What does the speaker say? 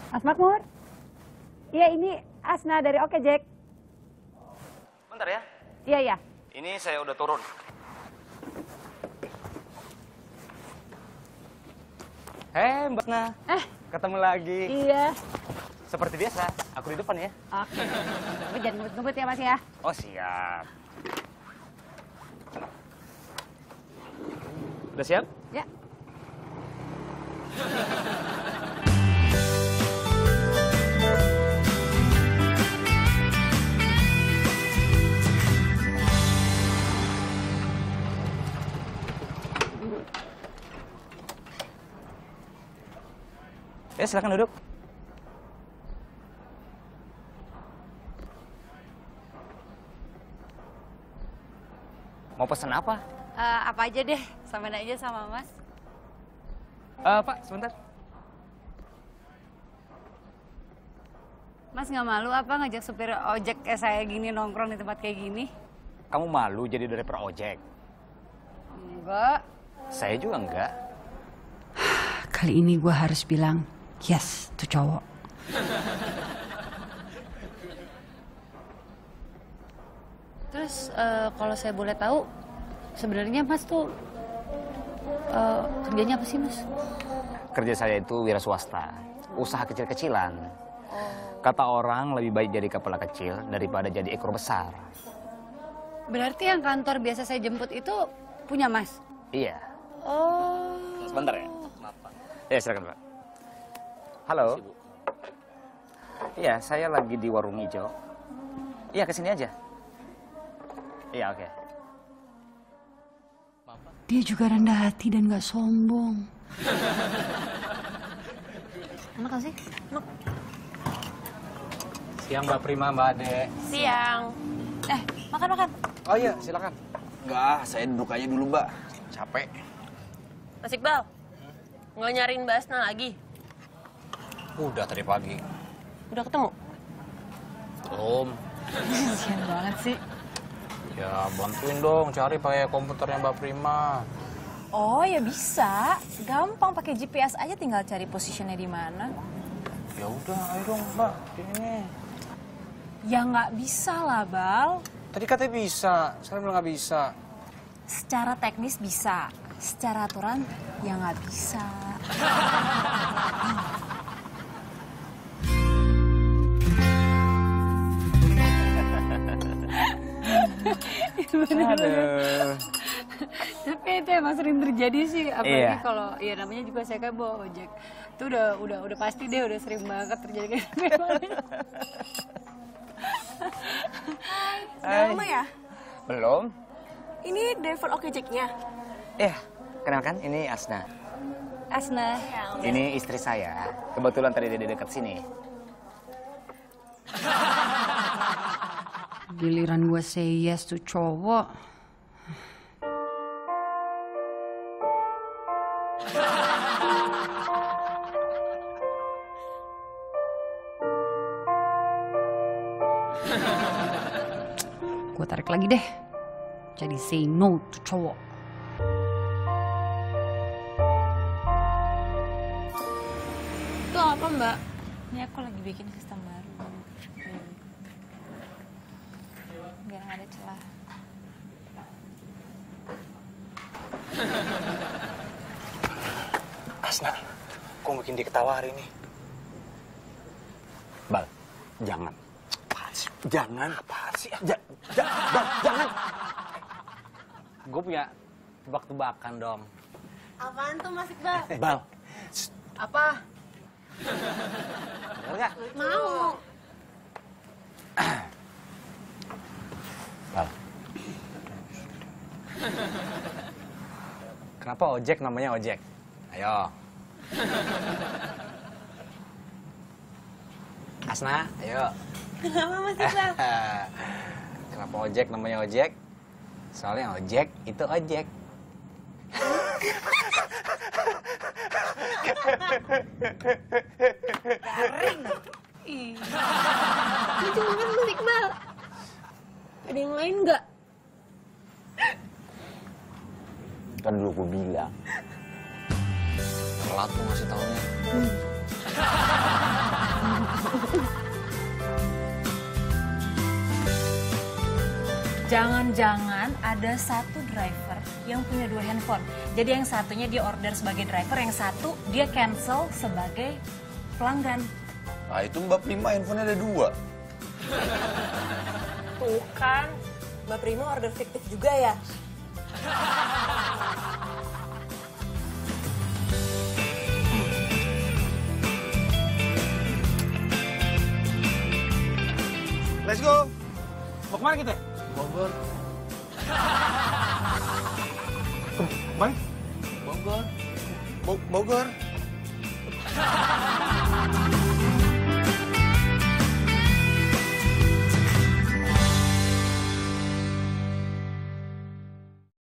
Mas Makmur? Iya, ini Asna dari Oke Jack. Bentar ya. Iya, iya. Ini saya udah turun. Hei, Mbak Asna. Ketemu lagi. Iya. Seperti biasa, aku di depan ya. Oke. Tapi jangan ngebut-ngebut ya, Mas ya. Oh, siap. Udah siap? Ya. Ya, silakan duduk. Mau pesan apa? Apa aja deh, samain aja sama Mas. Pak, sebentar. Mas nggak malu apa ngajak supir ojek kayak saya gini nongkrong di tempat kayak gini? Kamu malu jadi driver ojek? Enggak. Saya juga enggak. Kali ini gue harus bilang, yes, tuh cowok. Terus kalau saya boleh tahu, sebenarnya Mas tuh kerjanya apa sih, Mas? Kerja saya itu wira swasta, usaha kecil-kecilan. Kata orang lebih baik jadi kepala kecil daripada jadi ekor besar. Berarti yang kantor biasa saya jemput itu punya Mas? Iya. Oh. Sebentar ya. Maaf, Pak. Ya, silakan, Pak. Halo. Iya, saya lagi di warung hijau. Iya, kesini aja. Iya, oke. Dia juga rendah hati dan gak sombong. Enak gak sih? Enak. Siang Mbak Prima, Mbak Ade. Siang. Makan. Oh iya, silakan. Enggak, saya duduk aja dulu, Mbak. Capek. Mas Iqbal, nggak nyariin Mbak Asna lagi? Udah tadi pagi. Udah ketemu? Belum. Kasian banget sih. Ya bantuin dong cari pakai komputernya Mbak Prima. Oh ya bisa, gampang pakai GPS aja tinggal cari posisinya di mana. Ya udah, ayo dong Mbak, ini. Ya nggak bisa lah Bal. Tadi katanya bisa, sekarang bilang nggak bisa. Secara teknis bisa, secara aturan ya nggak bisa. Aduh. Tapi itu emang sering terjadi sih, apalagi Iya. kalau ya namanya juga saya kan bawa ojek. Itu udah pasti deh, udah sering banget terjadi kayak gitu. Udah lama ya? Belum? Ini driver Oke Jack-nya? Iya, kenalkan ini Asna. Asna. Ini istri saya. Kebetulan tadi dia di dekat sini. Giliran gue say yes tuh cowok. Gue tarik lagi deh. Jadi say no tuh cowok. Itu apa Mbak? Ini aku lagi bikin sistem baru. Biar nggak ada celah. Asna, kok bikin dia ketawa hari ini? Bal, jangan. Apaan sih? Jangan. Apaan sih? Bal, jangan. Gue punya tebak-tebakan dong. Apaan tuh Mas Iqbal? Bal, Apa? Bener nggak? Mau. Bal. Kenapa ojek namanya ojek? Ayo. Asna, ayo. Kenapa Mas Iqbal? Kenapa ojek namanya ojek? Soalnya ojek itu ojek. Garing. Lucu banget Mas Iqbal. Ada yang lain nggak? Kan dulu gue bilang. Telat tuh ngasih taunya. Jangan-jangan ada satu driver yang punya 2 handphone. Jadi yang satunya dia order sebagai driver, yang satu dia cancel sebagai pelanggan. Nah itu Mbak Prima handphonenya ada 2. Tuh kan, Mbak Prima order fiktif juga ya? Let's go. Mau kemana kita? Bogor. Mana? Bogor. Bogor.